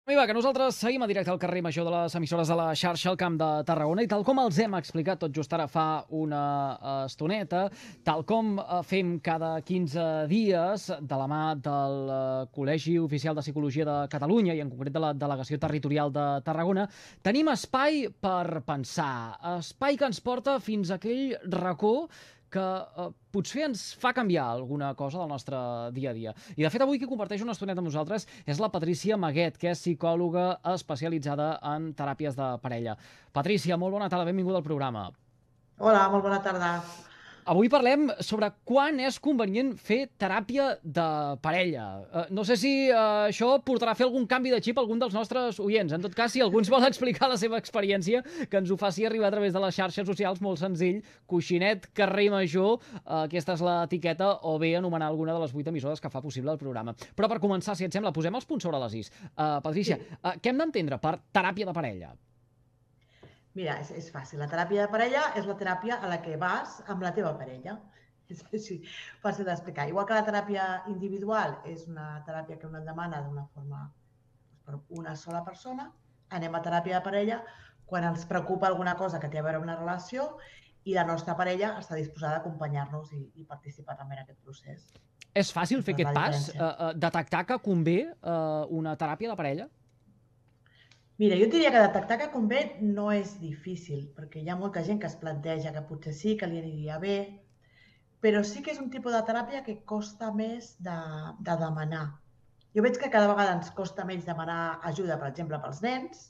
Va, que nosaltres seguim a directe al carrer Major de les emissores de la xarxa al Camp de Tarragona i tal com els hem explicat tot just ara fa una estoneta, tal com fem cada 15 dies de la mà del Col·legi Oficial de Psicologia de Catalunya i en concret de la Delegació Territorial de Tarragona, tenim espai per pensar, espai que ens porta fins a aquell racó que potser ens fa canviar alguna cosa del nostre dia a dia. I de fet avui qui comparteix una estoneta amb nosaltres és la Patrícia Maguet, que és psicòloga especialitzada en teràpies de parella. Patrícia, molt bona tarda, benvinguda al programa. Hola, molt bona tarda. Avui parlem sobre quan és convenient fer teràpia de parella. No sé si això portarà a fer algun canvi de xip a algun dels nostres oients. En tot cas, si algú ens vol explicar la seva experiència, que ens ho faci arribar a través de les xarxes socials, molt senzill, Coixinet Carrer Major, aquesta és l'etiqueta, o bé anomenar alguna de les 8 emissores que fa possible el programa. Però per començar, si et sembla, posem els punts sobre les is. Patrícia, què hem d'entendre per teràpia de parella? Mira, és fàcil. La teràpia de parella és la teràpia a la que vas amb la teva parella. És així, fàcil d'explicar. Igual que la teràpia individual és una teràpia que una demana d'una forma per una sola persona, anem a teràpia de parella quan ens preocupa alguna cosa que té a veure amb una relació i la nostra parella està disposada a acompanyar-nos i participar també en aquest procés. És fàcil fer aquest pas? Detectar que convé una teràpia de parella? Mira, jo diria que detectar que convé no és difícil, perquè hi ha molta gent que es planteja que potser sí, que li aniria bé, però sí que és un tipus de teràpia que costa més de demanar. Jo veig que cada vegada ens costa menys demanar ajuda, per exemple, pels nens.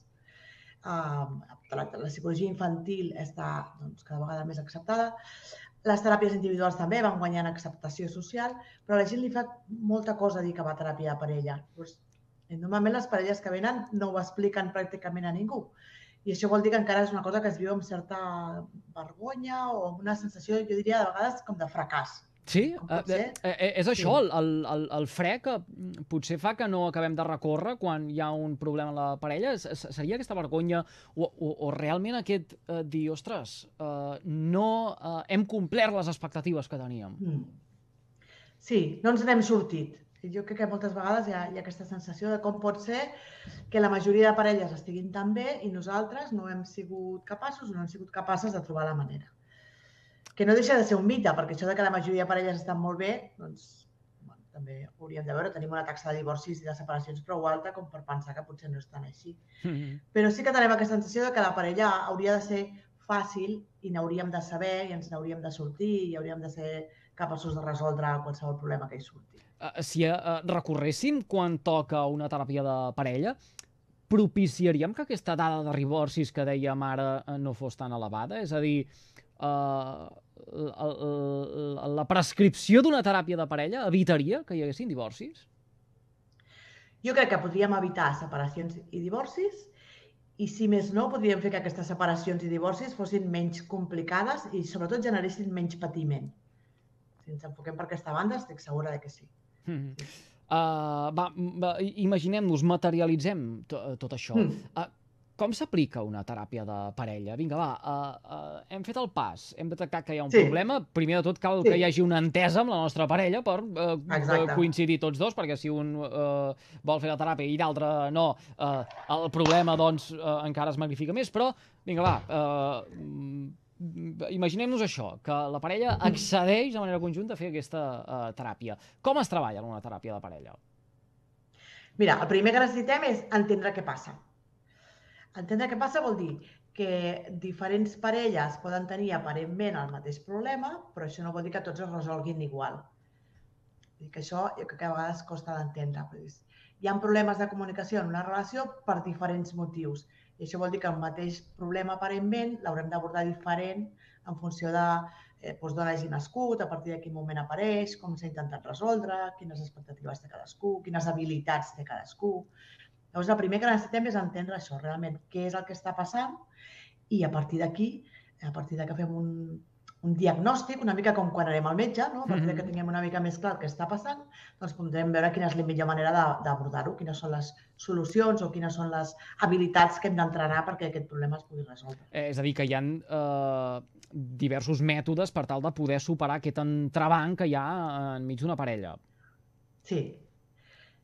La psicologia infantil està cada vegada més acceptada. Les teràpies individuals també van guanyant acceptació social, però a la gent li fa molta cosa dir que va a teràpia de parella. Normalment les parelles que venen no ho expliquen pràcticament a ningú. I això vol dir que encara és una cosa que es viu amb certa vergonya o amb una sensació, jo diria, de vegades com de fracàs. Sí? És això, el fre que potser fa que no acabem de recórrer quan hi ha un problema a la parella? Seria aquesta vergonya o realment aquest dir, ostres, no hem complert les expectatives que teníem? Sí, no ens n'hem sortit. Jo crec que moltes vegades hi ha aquesta sensació de com pot ser que la majoria de parelles estiguin tan bé i nosaltres no hem sigut capaços o no hem sigut capaces de trobar la manera. Que no deixa de ser un mite, perquè això de que la majoria de parelles estan molt bé, doncs també hauríem de veure, tenim una taxa de divorcis i de separacions prou alta com per pensar que potser no és tan així. Però sí que tenim aquesta sensació de que la parella hauria de ser fàcil i n'hauríem de saber i ens n'hauríem de sortir i hauríem de ser capaços de resoldre qualsevol problema que hi surti. Si recorréssim quan toca una teràpia de parella, propiciaríem que aquesta dada de divorcis que dèiem ara no fos tan elevada? És a dir, la prescripció d'una teràpia de parella evitaria que hi haguessin divorcis? Jo crec que podríem evitar separacions i divorcis i, si més no, podríem fer que aquestes separacions i divorcis fossin menys complicades i, sobretot, generessin menys patiment. Si ens enfoquem per aquesta banda, estic segura de que sí. Imaginem-nos, materialitzem tot això. Com s'aplica una teràpia de parella? Vinga, hem fet el pas, hem detectat que hi ha un problema. Primer de tot cal que hi hagi una entesa amb la nostra parella per coincidir tots dos, perquè si un vol fer la teràpia i l'altre no, el problema doncs encara es magnifica més. Però, vinga, imaginem-nos això, que la parella accedeix de manera conjunta a fer aquesta teràpia. Com es treballa en una teràpia de parella? Mira, el primer que necessitem és entendre què passa. Entendre què passa vol dir que diferents parelles poden tenir aparentment el mateix problema, però això no vol dir que tots es resolguin igual. I que això jo crec que a vegades costa d'entendre. Hi ha problemes de comunicació en una relació per diferents motius. I això vol dir que el mateix problema aparentment l'haurem d'abordar diferent en funció de d'on hagi nascut, a partir de quin moment apareix, com s'ha intentat resoldre, quines expectatives té cadascú, quines habilitats té cadascú. Llavors, el primer que necessitem és entendre això, realment, què és el que està passant i a partir d'aquí, a partir que fem un diagnòstic, una mica com quan anem al metge, no? A partir que tinguem una mica més clar el que està passant, doncs podrem veure quina és la millor manera d'abordar-ho, quines són les solucions o quines són les habilitats que hem d'entrenar perquè aquest problema es pugui resoldre. És a dir, que hi ha diversos mètodes per tal de poder superar aquest entrebanc que hi ha enmig d'una parella. Sí.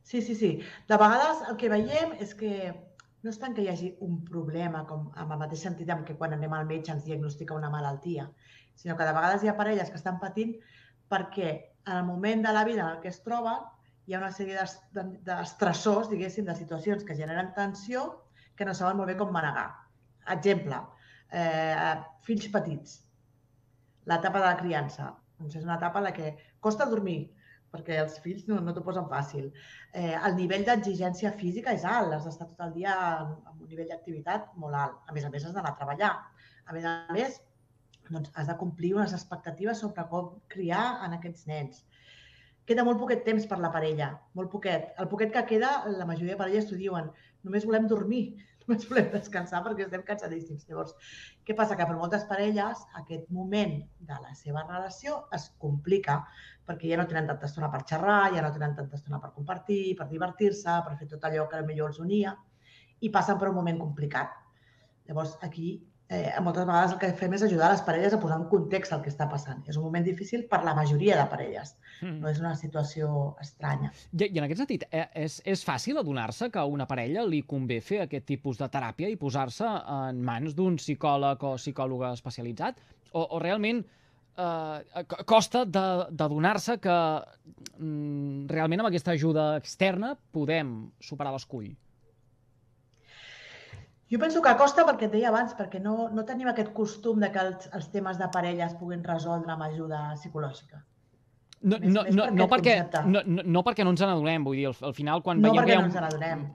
Sí, sí, sí. De vegades el que veiem és que no és tant que hi hagi un problema, com en el mateix sentit en què quan anem al metge ens diagnostica una malaltia, sinó que de vegades hi ha parelles que estan patint perquè en el moment de la vida en el que es troben hi ha una sèrie d'estressors, diguéssim, de situacions que generen tensió que no saben molt bé com manegar. Exemple, fills petits, l'etapa de la criança. Doncs és una etapa en la que costa dormir, perquè els fills no t'ho posen fàcil. El nivell d'exigència física és alt, has d'estar tot el dia amb un nivell d'activitat molt alt. A més, has d'anar a treballar. A més, doncs, has de complir unes expectatives sobre com criar en aquests nens. Queda molt poquet temps per la parella, molt poquet. El poquet que queda, la majoria de parelles t'ho diuen, només volem dormir, només volem descansar perquè estem cansadíssims. Llavors, què passa? Que per moltes parelles aquest moment de la seva relació es complica perquè ja no tenen tanta estona per xerrar, ja no tenen tanta estona per compartir, per divertir-se, per fer tot allò que potser els unia i passen per un moment complicat. Llavors, aquí moltes vegades el que fem és ajudar les parelles a posar en context el que està passant. És un moment difícil per la majoria de parelles. No és una situació estranya. I en aquest sentit, és fàcil adonar-se que a una parella li convé fer aquest tipus de teràpia i posar-se en mans d'un psicòleg o psicòloga especialitzat? O realment costa d'adonar-se que realment amb aquesta ajuda externa podem superar l'escull? Jo penso que costa perquè et deia abans, perquè no tenim aquest costum de que els temes de parella es puguin resoldre amb ajuda psicològica. No perquè no ens n'adonem, vull dir, al final quan veiem... No perquè no ens n'adonem.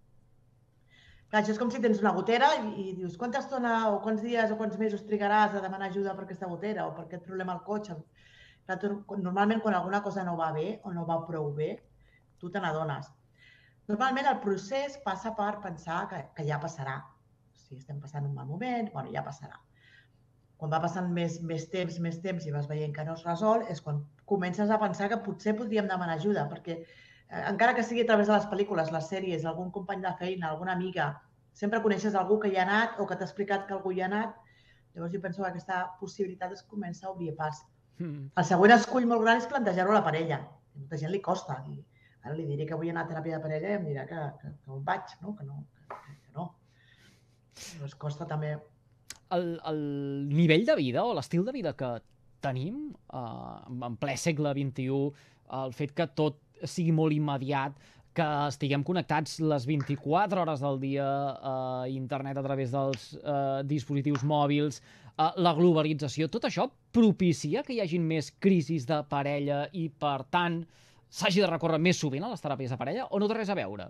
Clar, això és com si tens una gotera i dius quanta estona o quants dies o quants mesos trigaràs a demanar ajuda per aquesta gotera o per aquest problema al cotxe. Normalment quan alguna cosa no va bé o no va prou bé, tu te n'adones. Normalment el procés passa per pensar que ja passarà. Si estem passant un mal moment, bueno, ja passarà. Quan va passant més temps i vas veient que no es resol, és quan comences a pensar que potser podríem demanar ajuda, perquè encara que sigui a través de les pel·lícules, les sèries, algun company de feina, alguna amiga, sempre coneixes algú que hi ha anat o que t'ha explicat que algú hi ha anat, llavors jo penso que aquesta possibilitat es comença a obrir pas. El següent escull molt gran és plantejar-ho a la parella. A molta gent li costa. Ara li diré que vull anar a teràpia de parella i em dirà que on vaig, no? Que no. Però es costa també. El nivell de vida o l'estil de vida que tenim en ple segle XXI, el fet que tot sigui molt immediat, que estiguem connectats les 24 hores del dia a internet a través dels dispositius mòbils, la globalització, tot això propicia que hi hagin més crisis de parella i, per tant, s'hagi de recórrer més sovint a les teràpies de parella o no té res a veure?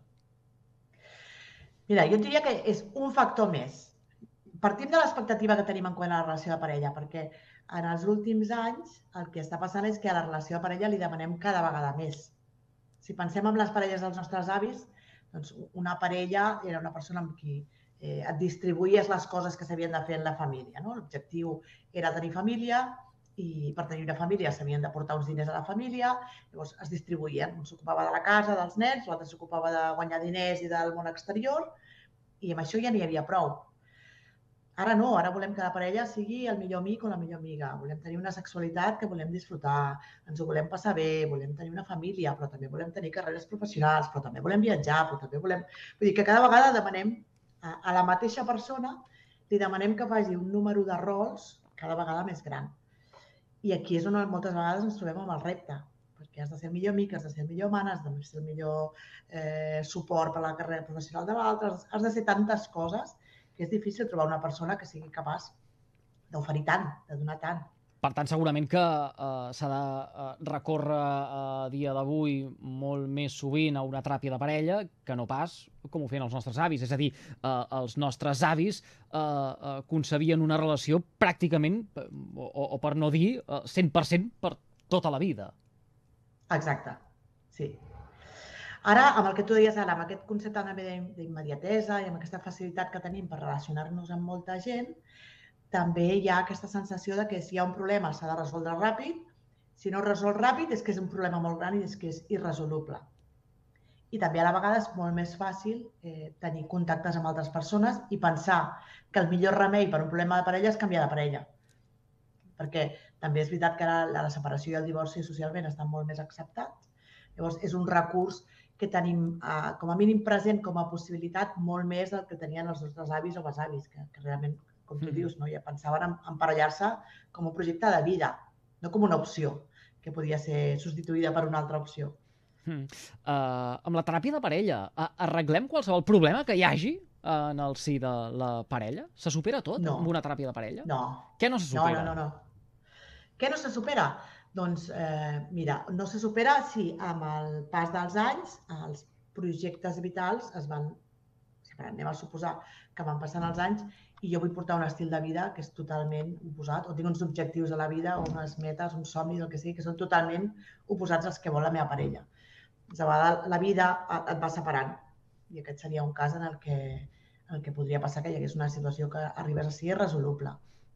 Mira, jo et diria que és un factor més. Partim de l'expectativa que tenim en quant a la relació de parella, perquè en els últims anys el que està passant és que a la relació de parella li demanem cada vegada més. Si pensem en les parelles dels nostres avis, doncs una parella era una persona amb qui et distribuïes les coses que s'havien de fer en la família. No? L'objectiu era tenir família, i per tenir una família s'havien de portar uns diners a la família, llavors es distribuïen. Un s'ocupava de la casa, dels nens, l'altre s'ocupava de guanyar diners i del món exterior, i amb això ja n'hi havia prou. Ara no, ara volem que la parella sigui el millor amic o la millor amiga, volem tenir una sexualitat que volem disfrutar, ens ho volem passar bé, volem tenir una família, però també volem tenir carreres professionals, però també volem viatjar, però també volem... Vull dir que cada vegada demanem a la mateixa persona, li demanem que faci un número de rols cada vegada més gran. I aquí és on moltes vegades ens trobem amb el repte, perquè has de ser el millor amic, has de ser el millor amant, has de ser el millor suport per a la carrera professional de l'altre, has de ser tantes coses que és difícil trobar una persona que sigui capaç d'oferir tant, de donar tant. Per tant, segurament que s'ha de recórrer a dia d'avui molt més sovint a una teràpia de parella que no pas com ho feien els nostres avis. És a dir, els nostres avis concebien una relació pràcticament, o per no dir, 100% per tota la vida. Exacte, sí. Ara, amb el que tu deies ara, amb aquest concepte d'immediatesa i amb aquesta facilitat que tenim per relacionar-nos amb molta gent, també hi ha aquesta sensació de que si hi ha un problema s'ha de resoldre ràpid, si no es resol ràpid és que és un problema molt gran i és que és irresoluble. I també a la vegada és molt més fàcil tenir contactes amb altres persones i pensar que el millor remei per un problema de parella és canviar de parella. Perquè també és veritat que ara la separació i el divorci socialment estan molt més acceptats. Llavors és un recurs que tenim com a mínim present com a possibilitat molt més del que tenien els nostres avis o besavis, que realment, com tu dius, ja pensaven en emparellar-se com un projecte de vida, no com una opció que podia ser substituïda per una altra opció. Amb la teràpia de parella, arreglem qualsevol problema que hi hagi en el si de la parella? Se supera tot amb una teràpia de parella? No. Què no se supera? No. Què no se supera? Doncs, mira, no se supera si amb el pas dels anys els projectes vitals anem a suposar que van passant els anys i jo vull portar un estil de vida que és totalment oposat, o tinc uns objectius a la vida, o unes metes, uns somnis, el que sigui, que són totalment oposats als que vol la meva parella. De vegades la vida et va separant i aquest seria un cas en el que podria passar que hi hagués una situació que arribés a ser irresoluble.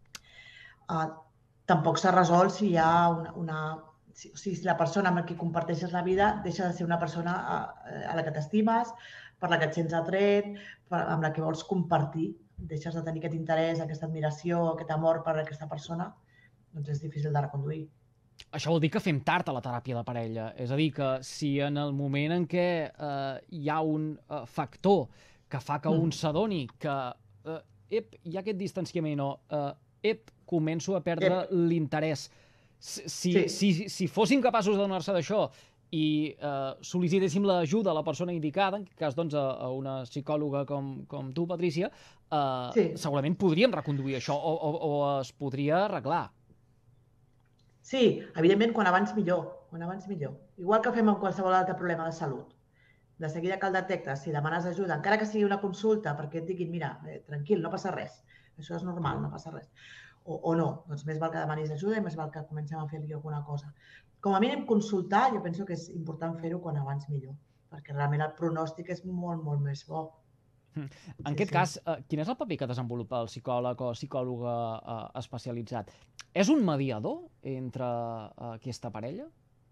Tampoc s'ha resolt si hi ha si la persona amb qui comparteixes la vida deixa de ser una persona a la que t'estimes, per la que et sents atret, amb la que vols compartir, deixes de tenir aquest interès, aquesta admiració, aquest amor per aquesta persona, doncs és difícil de reconduir. Això vol dir que fem tard a la teràpia de parella. És a dir, que si en el moment en què hi ha un factor que fa que un s'adoni que hi ha aquest distanciament o començo a perdre l'interès. Si fóssim capaços d'adonar-se d'això i sol·licitéssim l'ajuda a la persona indicada, en aquest cas doncs, a una psicòloga com tu, Patrícia, segurament podríem reconduir això o es podria arreglar. Sí, evidentment, quan abans millor. Igual que fem amb qualsevol altre problema de salut. De seguida que el detectes, si demanes ajuda, encara que sigui una consulta, perquè et diguin, mira, tranquil, no passa res, això és normal, no passa res. O no, doncs més val que demanis ajuda i més val que comencem a fer-li alguna cosa. Com a mínim consultar, jo penso que és important fer-ho quan abans millor, perquè realment el pronòstic és molt, molt més bo. En aquest cas, quin és el paper que desenvolupa el psicòleg o psicòloga especialitzat? És un mediador entre aquesta parella?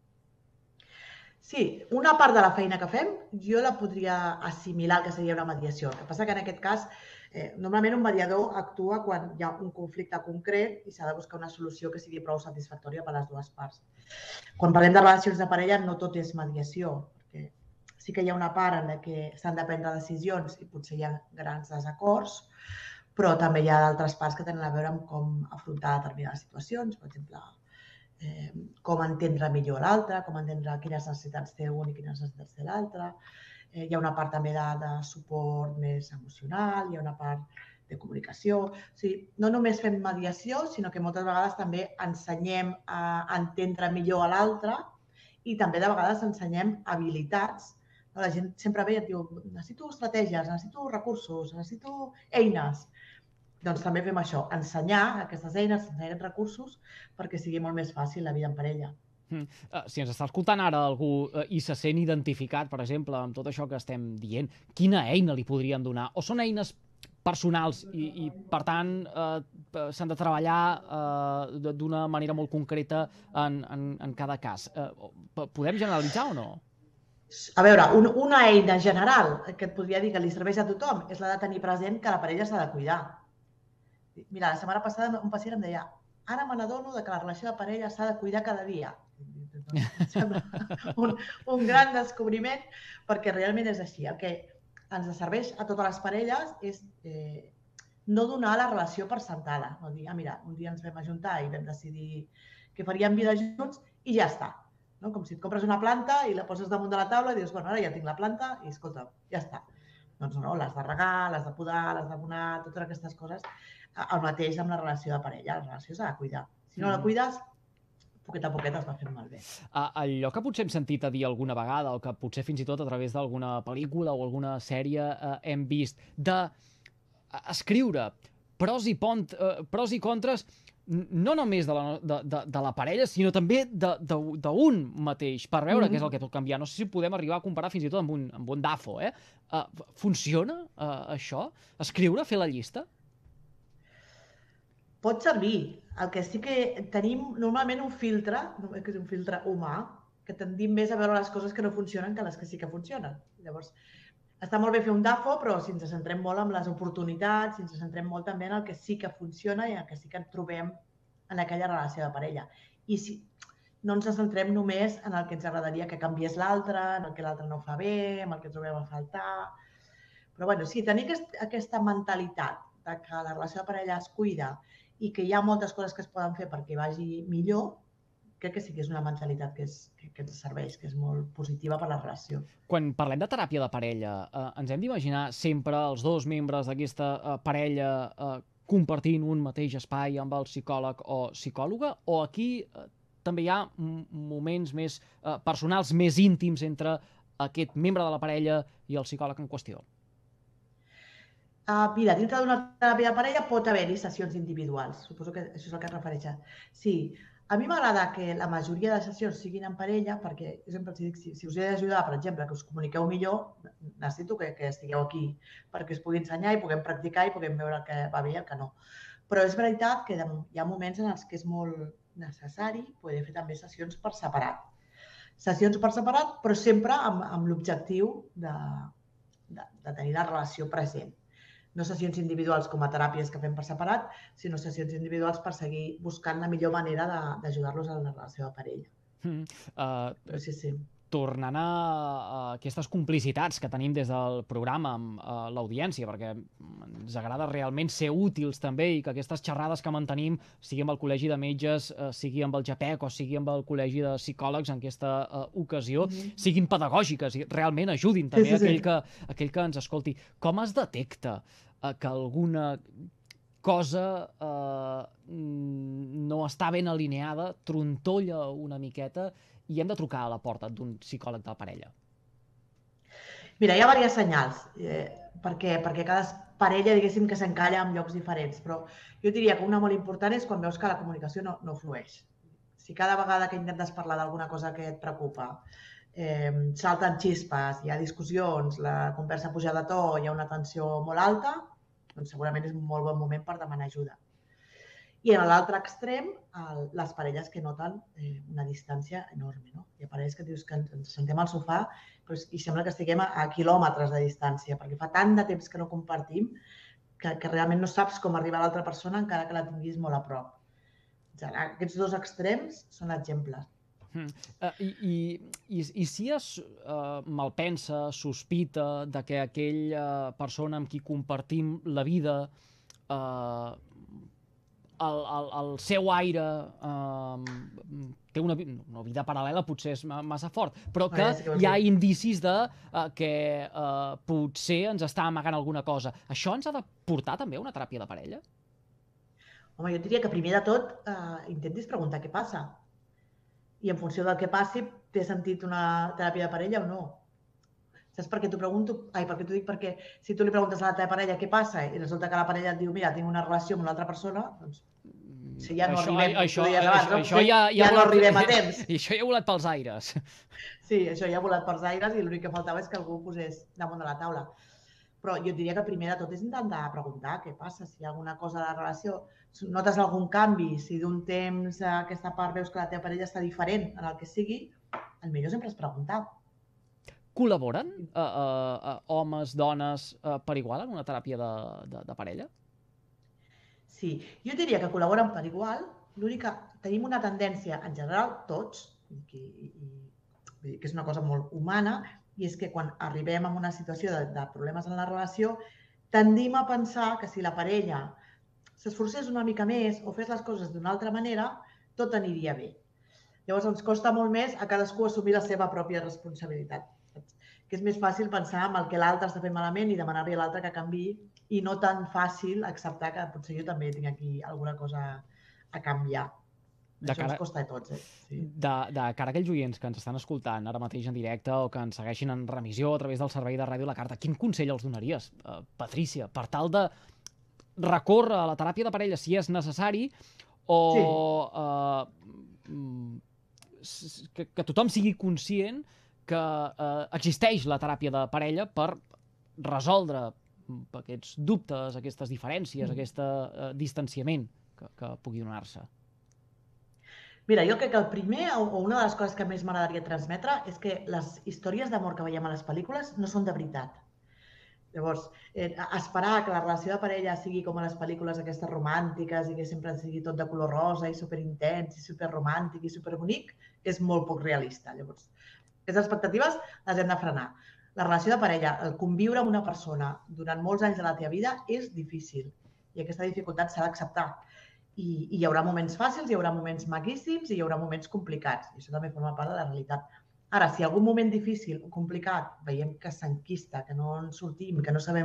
Sí, una part de la feina que fem jo la podria assimilar al que seria una mediació. El que passa que en aquest cas, normalment un mediador actua quan hi ha un conflicte concret i s'ha de buscar una solució que sigui prou satisfactòria per a les dues parts. Quan parlem de relacions de parella no tot és mediació, perquè sí que hi ha una part en què s'han de prendre decisions i potser hi ha grans desacords, però també hi ha d'altres parts que tenen a veure amb com afrontar determinades situacions, per exemple, com entendre millor l'altre, com entendre quines necessitats té un i quines necessitats té l'altre. Hi ha una part també de suport més emocional, hi ha una part de comunicació. O sigui, no només fem mediació, sinó que moltes vegades també ensenyem a entendre millor a l'altre i també de vegades ensenyem habilitats. La gent sempre ve i et diu, necessito estratègies, necessito recursos, necessito eines. Doncs també fem això, ensenyar aquestes eines, ensenyar aquests recursos perquè sigui molt més fàcil la vida en parella. Si ens està escoltant ara algú i se sent identificat, per exemple, amb tot això que estem dient, quina eina li podrien donar? O són eines personals i per tant, s'han de treballar d'una manera molt concreta en cada cas? Podem generalitzar o no? A veure, una eina general que et podria dir que li serveix a tothom és la de tenir present que la parella s'ha de cuidar. Mira, la setmana passada un pacient em deia ara me n'adono que la relació de parella s'ha de cuidar cada dia. Em sembla un gran descobriment perquè realment és així. El que ens serveix a totes les parelles és no donar la relació per sentada. No dir, mira, un dia ens vam ajuntar i vam decidir que faríem vida junts i ja està. Com si et compres una planta i la poses damunt de la taula i dius, bueno, ara ja tinc la planta i escolta, ja està. Doncs no, l'has de regar, l'has de podar, l'has d'abonar, totes aquestes coses. El mateix amb la relació de parella, la relació s'ha de cuidar. Si no la cuides, poquet a poquet es va fent malbé. Allò que potser hem sentit a dir alguna vegada, o que potser fins i tot a través d'alguna pel·lícula o alguna sèrie hem vist, d'escriure pros i contres no només de la parella, sinó també d'un mateix, per veure què és el que pot canviar. No sé si podem arribar a comparar fins i tot amb un DAFO. Funciona això? Escriure, fer la llista? Pot servir. El que sí que tenim normalment un filtre, que és un filtre humà, que tendim més a veure les coses que no funcionen que les que sí que funcionen. Llavors, està molt bé fer un DAFO, però si ens centrem molt en les oportunitats, si ens centrem molt també en el que sí que funciona i en el que sí que trobem en aquella relació de parella. I no ens centrem només en el que ens agradaria que canviés l'altre, en el que l'altre no fa bé, en el que trobem a faltar. Però bueno, sí, tenir aquesta mentalitat de que la relació de parella es cuida i que hi ha moltes coses que es poden fer perquè vagi millor, crec que sí que és una mentalitat que ens serveix, que és molt positiva per la relació. Quan parlem de teràpia de parella, ens hem d'imaginar sempre els dos membres d'aquesta parella compartint un mateix espai amb el psicòleg o psicòloga, o aquí també hi ha moments més personals, més íntims entre aquest membre de la parella i el psicòleg en qüestió? Mira, dintre d'una teràpia de parella pot haver-hi sessions individuals. Suposo que això és el que es refereix. Sí, a mi m'agrada que la majoria de sessions siguin en parella perquè, jo sempre els dic, si us he d'ajudar, per exemple, que us comuniqueu millor, necessito que estigueu aquí perquè us pugui ensenyar i puguem practicar i puguem veure el que va bé i el que no. Però és veritat que hi ha moments en els que és molt necessari poder fer també sessions per separat. Sessions per separat, però sempre amb l'objectiu de tenir la relació present. No sessions individuals com a teràpies que fem per separat, sinó sessions individuals per seguir buscant la millor manera d'ajudar-los en la relació de parella. Sí. Tornant a aquestes complicitats que tenim des del programa amb l'audiència, perquè ens agrada realment ser útils també i que aquestes xerrades que mantenim, sigui amb el Col·legi de Metges, sigui amb el JAPEC o sigui amb el Col·legi de Psicòlegs en aquesta ocasió, siguin pedagògiques i realment ajudin també aquell que ens escolti. Com es detecta que alguna cosa no està ben alineada, trontolla una miqueta i hem de trucar a la porta d'un psicòleg de parella? Mira, hi ha diversos senyals, perquè cada parella, diguéssim, que s'encalla en llocs diferents, però jo diria que una molt important és quan veus que la comunicació no flueix. Si cada vegada que intentes parlar d'alguna cosa que et preocupa, salten xispes, hi ha discussions, la conversa puja de to, hi ha una tensió molt alta, doncs segurament és un molt bon moment per demanar ajuda. I en l'altre extrem, les parelles que noten una distància enorme. No? Hi ha parelles que dius que ens sentem al sofà i sembla que estiguem a quilòmetres de distància, perquè fa tant de temps que no compartim que realment no saps com arribar a l'altra persona encara que la tinguis molt a prop. Aquests dos extrems són exemples. I si es malpensa, sospita de que aquella persona amb qui compartim la vida el seu aire té una vida paral·lela, potser és massa fort, però que hi ha indicis de que potser ens està amagant alguna cosa. Això ens ha de portar també a una teràpia de parella? Home, jo diria que primer de tot intentis preguntar què passa. I en funció del que passi, té sentit una teràpia de parella o no. Saps per què t'ho pregunto? Per què t'ho dic? Perquè si tu li preguntes a la teva parella què passa i resulta que la parella et diu mira, tinc una relació amb una altra persona, doncs si ja no arribem, ja no arribem a temps. I això ja ha volat pels aires. Sí, això ja ha volat pels aires i l'únic que faltava és que algú ho posés damunt de la taula. Però jo diria que primer de tot és intentar preguntar què passa, si hi ha alguna cosa de la relació, notes algun canvi, si d'un temps a aquesta part veus que la teva parella està diferent en el que sigui, el millor sempre és preguntar. Col·laboren homes, dones per igual en una teràpia de parella? Sí, jo diria que col·laboren per igual, l'únic que tenim una tendència, en general, tots, que és una cosa molt humana, i és que quan arribem a una situació de problemes en la relació, tendim a pensar que si la parella s'esforcés una mica més o fes les coses d'una altra manera, tot aniria bé. Llavors ens costa molt més a cadascú assumir la seva pròpia responsabilitat. Que és més fàcil pensar en el que l'altre està fent malament i demanar-li a l'altre que canviï i no tan fàcil acceptar que potser jo també tinc aquí alguna cosa a canviar. Això ens costa a tots. Sí. De cara a aquells oients que ens estan escoltant ara mateix en directe o que ens segueixin en remissió a través del servei de Ràdio La Carta, quin consell els donaries, Patrícia, per tal de recórrer a la teràpia de parella si és necessari o que tothom sigui conscient que existeix la teràpia de parella per resoldre aquests dubtes, aquestes diferències, aquest distanciament que pugui donar-se? Mira, jo crec que el primer, o una de les coses que més m'agradaria transmetre, és que les històries d'amor que veiem a les pel·lícules no són de veritat. Llavors, esperar que la relació de parella sigui com a les pel·lícules aquestes romàntiques i que sempre sigui tot de color rosa i superintens i superromàntic i superbonic és molt poc realista. Llavors, aquestes expectatives les hem de frenar. La relació de parella, el conviure amb una persona durant molts anys de la teva vida és difícil i aquesta dificultat s'ha d'acceptar. I hi haurà moments fàcils, hi haurà moments maquíssims i hi haurà moments complicats. I això també forma part de la realitat. Ara, si algun moment difícil o complicat veiem que s'enquista, que no en sortim, que no sabem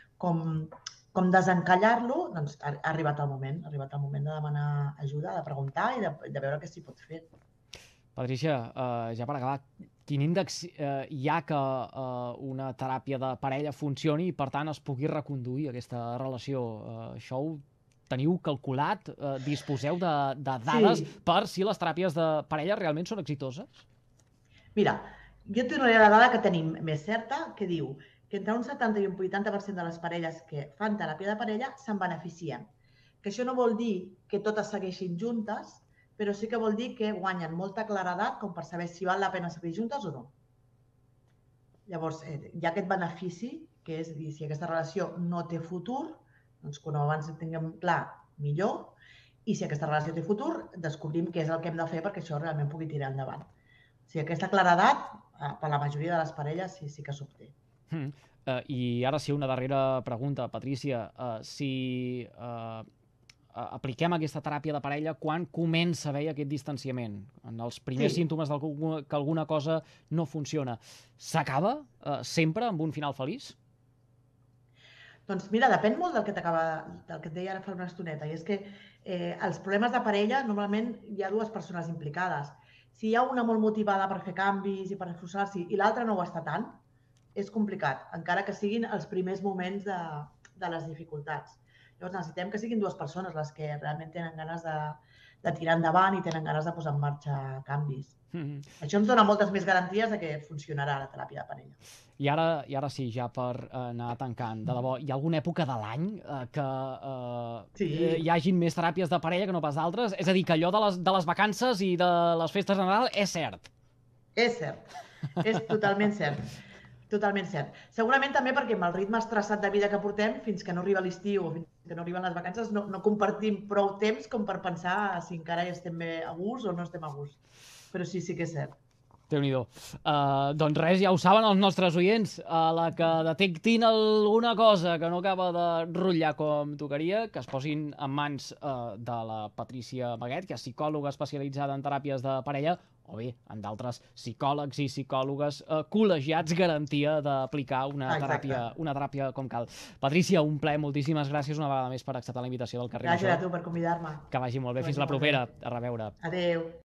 com desencallar-lo, doncs ha arribat el moment de demanar ajuda, de preguntar i de veure què s'hi pot fer. Patrícia, ja per acabar, quin índex hi ha que una teràpia de parella funcioni i, per tant, es pugui reconduir aquesta relació? Això ho teniu calculat? Disposeu de dades per si les teràpies de parella realment són exitoses? Mira, jo et donaré la dada que tenim més certa, que diu que entre un 70 i un 80% de les parelles que fan teràpia de parella se'n beneficien. Que això no vol dir que totes segueixin juntes, però sí que vol dir que guanyen molta claredat com per saber si val la pena seguir juntes o no. Llavors, hi ha aquest benefici, que és dir, si aquesta relació no té futur, doncs quan abans ho tinguem clar, millor, i si aquesta relació té futur, descobrim què és el que hem de fer perquè això realment pugui tirar endavant. O sigui, aquesta claredat, per la majoria de les parelles, sí que s'obté. I ara sí, una darrera pregunta, Patrícia. Si apliquem aquesta teràpia de parella, quan comença a haver aquest distanciament? En els primers símptomes que alguna cosa no funciona. S'acaba sempre amb un final feliç? Doncs mira, depèn molt del que et deia ara fa una estoneta, i és que els problemes de parella, normalment hi ha dues persones implicades. Si hi ha una molt motivada per fer canvis i per esforçar-s'hi i l'altra no ho està tant, és complicat, encara que siguin els primers moments de les dificultats. Llavors necessitem que siguin dues persones les que realment tenen ganes de tirar endavant i tenen ganes de posar en marxa canvis. Això ens dona moltes més garanties de que funcionarà la teràpia de parella. I ara sí, ja per anar tancant, de debò, hi ha alguna època de l'any que hi hagin més teràpies de parella que no pas d'altres? És a dir, que allò de les vacances i de les festes de Nadal és cert? És cert, és totalment cert. Totalment cert. Segurament també perquè amb el ritme estressat de vida que portem, fins que no arriba l'estiu o fins que no arriben les vacances, no compartim prou temps com per pensar si encara estem bé a gust o no estem a gust. Però sí que és cert. Déu-n'hi-do. Doncs res, ja ho saben els nostres oients. A la que detectin alguna cosa que no acaba de rotllar com tocaria, que es posin en mans de la Patrícia Maguet, que és psicòloga especialitzada en teràpies de parella, o bé, en d'altres psicòlegs i psicòlogues col·legiats, garantia d'aplicar una teràpia com cal. Patrícia, un plaer, moltíssimes gràcies una vegada més per acceptar la invitació del Carrer Major. Gràcies a tu per convidar-me. Que vagi molt bé, fins la propera. A reveure. Adéu.